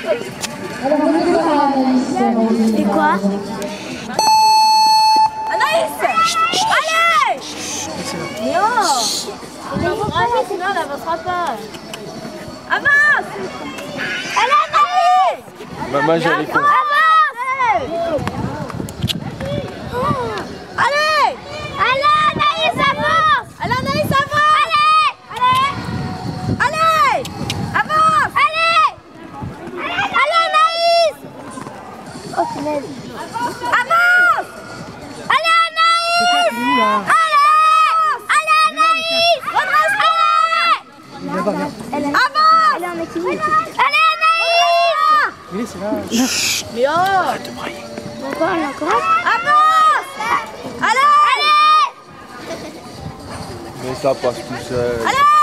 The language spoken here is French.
Et quoi? Anaïs! Allez! Léo! Allez, sinon elle avancera pas. Avance! Allez, Anaïs! Maman, j'allais faire. Avance! Allez! Allez, Anaïs, avance! Allez, Anaïs, avance! Allez! Allez! Avance! Allez! Allez, Anaïs! Oh, punaise. Avance! Allez, Anaïs! Allez! Allez, Anaïs! Redresse-toi! Avance! Elle est en équilibre. Allez, Anaïs! Léo! Encore, encore. Avance! Allez! Allez! Mais ça passe tout seul. Allez!